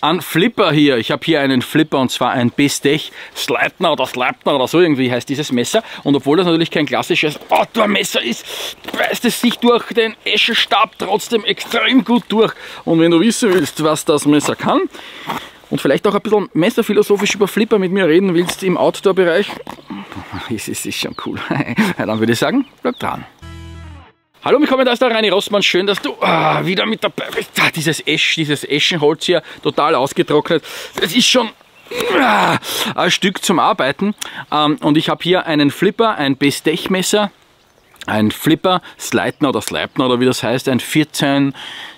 an Flipper hier. Ich habe hier einen Flipper und zwar ein Bestech Sleipner oder so irgendwie heißt dieses Messer. Und obwohl das natürlich kein klassisches Outdoor-Messer ist, beißt es sich durch den Eschenstab trotzdem extrem gut durch. Und wenn du wissen willst, was das Messer kann und vielleicht auch ein bisschen messerphilosophisch über Flipper mit mir reden willst im Outdoor-Bereich, ist schon cool. Dann würde ich sagen, bleib dran. Hallo, willkommen, da ist der Reini Rossmann. Schön, dass du wieder mit dabei bist. Dieses Eschenholz hier, total ausgetrocknet. Das ist schon ein Stück zum Arbeiten. Und ich habe hier einen Flipper, ein Bestech-Messer, ein Flipper, Sleipner oder wie das heißt, ein 14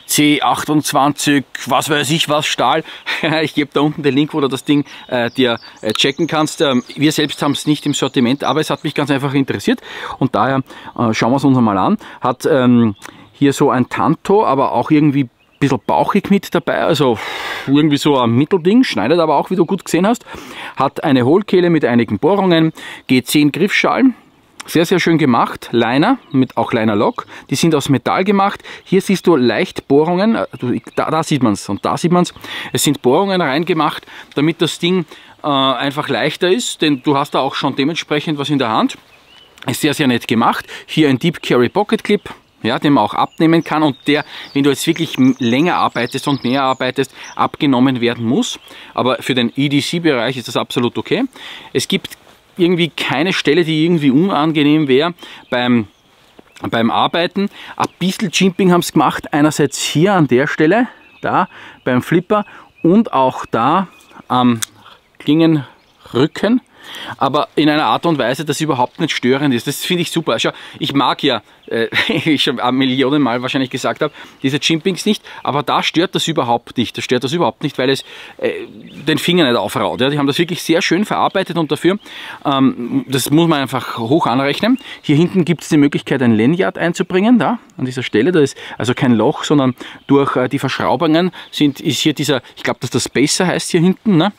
C28, was weiß ich was, Stahl. Ich gebe da unten den Link, wo du das Ding dir checken kannst. Wir selbst haben es nicht im Sortiment, aber es hat mich ganz einfach interessiert und daher schauen wir es uns mal an. Hat hier so ein Tanto, aber auch irgendwie ein bisschen bauchig mit dabei, also irgendwie so ein Mittelding, schneidet aber auch, wie du gut gesehen hast. Hat eine Hohlkehle mit einigen Bohrungen, G10 Griffschalen. Sehr, sehr schön gemacht. Liner, mit auch Liner Lock. Die sind aus Metall gemacht. Hier siehst du leicht Bohrungen. Da sieht man es und da sieht man es. Es sind Bohrungen reingemacht, damit das Ding einfach leichter ist. Denn du hast da auch schon dementsprechend was in der Hand. Ist sehr, sehr nett gemacht. Hier ein Deep Carry Pocket Clip. Ja, den man auch abnehmen kann und der, wenn du jetzt wirklich länger arbeitest und mehr arbeitest, abgenommen werden muss. Aber für den EDC-Bereich ist das absolut okay. Es gibt irgendwie keine Stelle, die irgendwie unangenehm wäre beim Arbeiten. Ein bisschen Jimping haben sie gemacht, einerseits hier an der Stelle, da beim Flipper und auch da am Klingenrücken, aber in einer Art und Weise, dass überhaupt nicht störend ist. Das finde ich super. Schau, ich mag ja, wie ich schon Millionen Mal wahrscheinlich gesagt habe, diese Jimpings nicht, aber da stört das überhaupt nicht. Das stört das überhaupt nicht, weil es den Finger nicht aufraut. Ja, die haben das wirklich sehr schön verarbeitet und dafür, das muss man einfach hoch anrechnen. Hier hinten gibt es die Möglichkeit, ein Lanyard einzubringen, da an dieser Stelle. Da ist also kein Loch, sondern durch die Verschraubungen ist hier dieser, ich glaube, dass das Spacer heißt hier hinten, ne?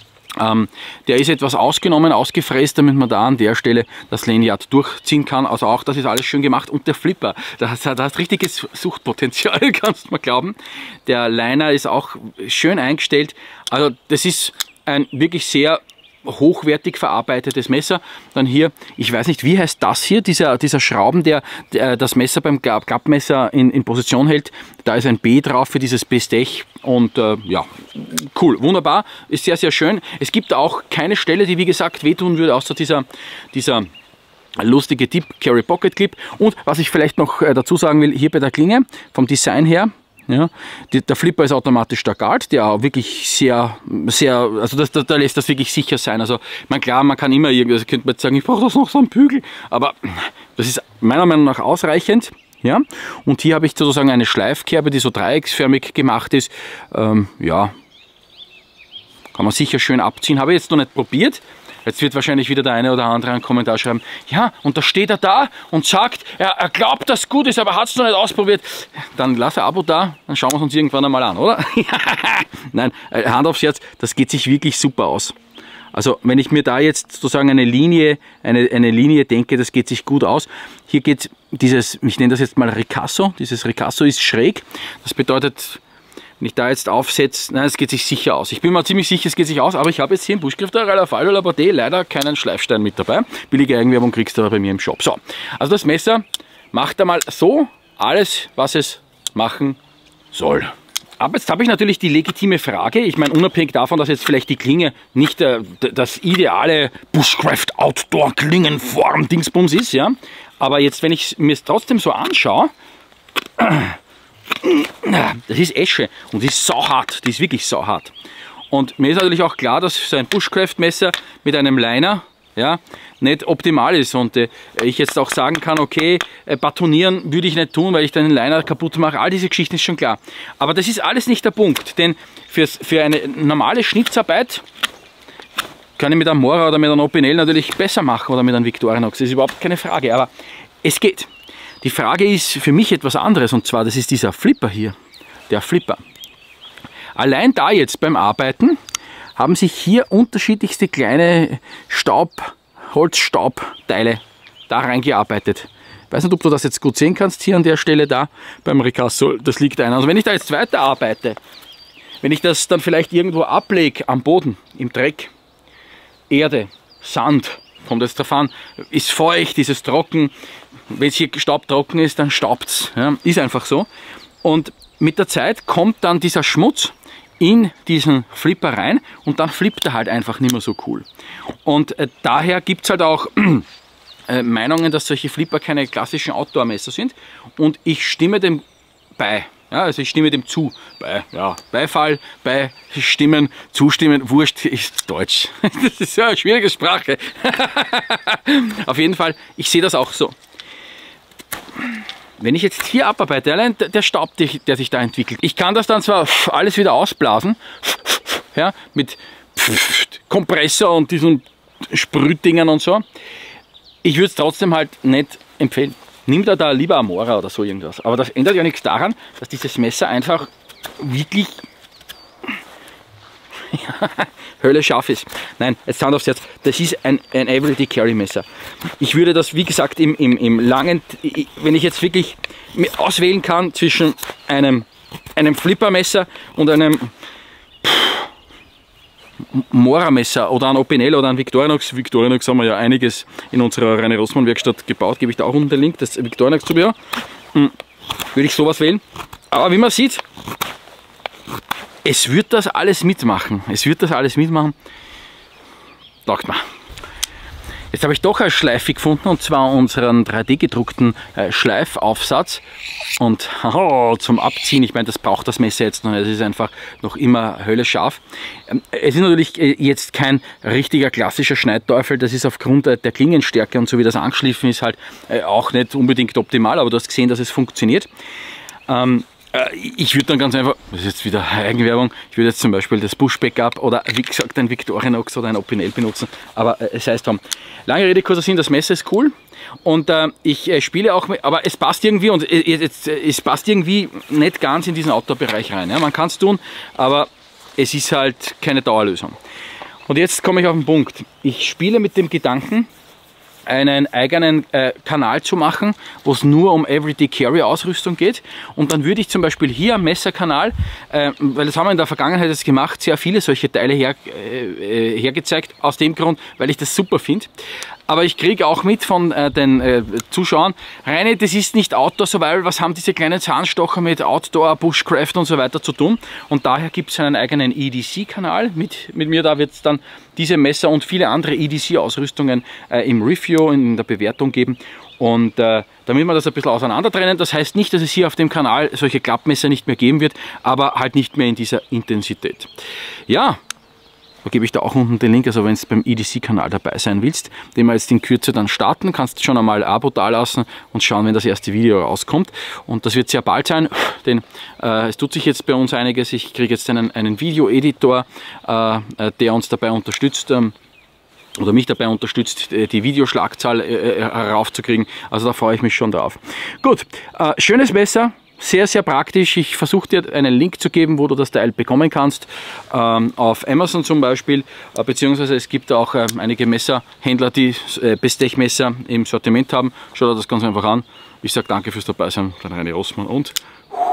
Der ist etwas ausgenommen, ausgefräst, damit man da an der Stelle das Lanyard durchziehen kann. Also auch das ist alles schön gemacht. Und der Flipper, da hast richtiges Suchtpotenzial, kannst du mal glauben. Der Liner ist auch schön eingestellt. Also das ist ein wirklich sehr hochwertig verarbeitetes Messer. Dann hier, ich weiß nicht, wie heißt das hier, dieser Schrauben, der das Messer beim Klappmesser in Position hält. Da ist ein B drauf für dieses Bestech und ja, cool, wunderbar, ist sehr, sehr schön. Es gibt auch keine Stelle, die wie gesagt wehtun würde, außer dieser lustige Deep Carry Pocket Clip. Und was ich vielleicht noch dazu sagen will, hier bei der Klinge, vom Design her, ja, der Flipper ist automatisch der Guard, der wirklich sehr, also da lässt das wirklich sicher sein. Also, klar, man kann immer irgendwas, könnte man jetzt sagen, ich brauche das noch so einen Bügel, aber das ist meiner Meinung nach ausreichend. Ja, und hier habe ich sozusagen eine Schleifkerbe, die so dreiecksförmig gemacht ist. Ja, kann man sicher schön abziehen. Habe ich jetzt noch nicht probiert. Jetzt wird wahrscheinlich wieder der eine oder andere einen Kommentar schreiben, ja, und da steht er da und sagt, er glaubt, dass es gut ist, aber hat es noch nicht ausprobiert. Dann lass ein Abo da, dann schauen wir es uns irgendwann einmal an, oder? Nein, Hand aufs Herz, das geht sich wirklich super aus. Also wenn ich mir da jetzt sozusagen eine Linie denke, das geht sich gut aus. Hier geht dieses, ich nenne das jetzt mal Ricasso, dieses Ricasso ist schräg. Das bedeutet, wenn ich da jetzt aufsetze, nein, es geht sich sicher aus. Ich bin mir ziemlich sicher, es geht sich aus, aber ich habe jetzt hier im Bushcraft Ralafaldo Laborde leider keinen Schleifstein mit dabei. Billige Eigenwerbung kriegst du aber bei mir im Shop. So, also das Messer macht einmal so alles, was es machen soll. Aber jetzt habe ich natürlich die legitime Frage, ich meine unabhängig davon, dass jetzt vielleicht die Klinge nicht das ideale Bushcraft Outdoor Klingenform Dingsbums ist, ja, aber jetzt, wenn ich mir es trotzdem so anschaue, das ist Esche und die ist sauhart, die ist wirklich sauhart. Und mir ist natürlich auch klar, dass so ein Bushcraft-Messer mit einem Liner, ja, nicht optimal ist und ich jetzt auch sagen kann, okay, batonieren würde ich nicht tun, weil ich dann den Liner kaputt mache. All diese Geschichten ist schon klar. Aber das ist alles nicht der Punkt, denn für eine normale Schnitzarbeit kann ich mit einem Mora oder mit einem Opinel natürlich besser machen oder mit einem Victorinox, das ist überhaupt keine Frage, aber es geht. Die Frage ist für mich etwas anderes und zwar, das ist dieser Flipper hier, der Flipper. Allein da jetzt beim Arbeiten haben sich hier unterschiedlichste kleine Holzstaubteile da reingearbeitet. Ich weiß nicht, ob du das jetzt gut sehen kannst hier an der Stelle da beim Ricasso, das liegt ein. Also wenn ich da jetzt weiter arbeite, Wenn ich das dann vielleicht irgendwo ablege am Boden, im Dreck, Erde, Sand, kommt jetzt drauf an, ist feucht, ist es trocken, wenn es hier staubtrocken ist, dann staubt es. Ja, ist einfach so. Und mit der Zeit kommt dann dieser Schmutz in diesen Flipper rein und dann flippt er halt einfach nicht mehr so cool. Und daher gibt es halt auch Meinungen, dass solche Flipper keine klassischen Outdoor-Messer sind, und ich stimme dem bei. Ja, also ich stimme dem zu. Beifall, beistimmen, zustimmen, wurscht ist Deutsch. Das ist ja eine schwierige Sprache. Auf jeden Fall, ich sehe das auch so. Wenn ich jetzt hier abarbeite, allein der Staub, der sich da entwickelt, ich kann das dann zwar alles wieder ausblasen, ja, mit Kompressor und diesen Sprühdingern und so. Ich würde es trotzdem halt nicht empfehlen. Nimm da lieber Amora oder so irgendwas. Aber das ändert ja nichts daran, dass dieses Messer einfach wirklich Hölle scharf ist. Nein, jetzt Hand aufs Herz. Das ist ein Everyday Carry Messer. Ich würde das, wie gesagt, im langen, wenn ich jetzt wirklich auswählen kann zwischen einem Flippermesser und einem Mora-Messer oder ein Opinel oder ein Victorinox. Victorinox haben wir ja einiges in unserer Reine Rossmann Werkstatt gebaut. Gebe ich da auch unten den Link, das Victorinox-Zubehör. Würde ich sowas wählen. Aber wie man sieht, es wird das alles mitmachen. Es wird das alles mitmachen. Taugt mir. Jetzt habe ich doch eine Schleife gefunden, und zwar unseren 3D gedruckten Schleifaufsatz. Und zum Abziehen, ich meine, das braucht das Messer jetzt noch, es ist einfach noch immer Hölle scharf. Es ist natürlich jetzt kein richtiger klassischer Schneidteufel, das ist aufgrund der Klingenstärke und so wie das angeschliffen ist halt auch nicht unbedingt optimal, aber du hast gesehen, dass es funktioniert. Ich würde dann ganz einfach, das ist jetzt wieder Eigenwerbung, ich würde jetzt zum Beispiel das Bush Backup oder wie gesagt ein Victorinox oder ein Opinel benutzen, aber es heißt drum. Lange Rede, kurzer Sinn, das Messer ist cool und ich spiele auch mit, aber es passt irgendwie und es passt irgendwie nicht ganz in diesen Outdoor-Bereich rein. Ja? Man kann es tun, aber es ist halt keine Dauerlösung. Und jetzt komme ich auf den Punkt. Ich spiele mit dem Gedanken, einen eigenen Kanal zu machen, wo es nur um Everyday Carry Ausrüstung geht, und dann würde ich zum Beispiel hier am Messerkanal, weil das haben wir in der Vergangenheit jetzt gemacht, sehr viele solche Teile hergezeigt, aus dem Grund, weil ich das super finde. Aber ich kriege auch mit von den Zuschauern, Reini, das ist nicht Outdoor Survival, was haben diese kleinen Zahnstocher mit Outdoor, Bushcraft und so weiter zu tun? Und daher gibt es einen eigenen EDC-Kanal mit mir, da wird es dann diese Messer und viele andere EDC-Ausrüstungen im Review, in der Bewertung geben. Und damit wir das ein bisschen auseinander trennen, das heißt nicht, dass es hier auf dem Kanal solche Klappmesser nicht mehr geben wird, aber halt nicht mehr in dieser Intensität. Ja. Da gebe ich da auch unten den Link, also wenn du beim EDC-Kanal dabei sein willst, den wir jetzt in Kürze dann starten, kannst du schon einmal ein Abo dalassen und schauen, wenn das erste Video rauskommt. Und das wird sehr bald sein, denn es tut sich jetzt bei uns einiges. Ich kriege jetzt einen Video-Editor, der uns dabei unterstützt, oder mich dabei unterstützt, die Videoschlagzahl heraufzukriegen. Also da freue ich mich schon drauf. Gut, schönes Messer. Sehr, sehr praktisch. Ich versuche dir einen Link zu geben, wo du das Teil bekommen kannst. Auf Amazon zum Beispiel, beziehungsweise es gibt auch einige Messerhändler, die Bestechmesser im Sortiment haben. Schau dir das ganz einfach an. Ich sage danke fürs Dabeisein, dein Reini Rossmann und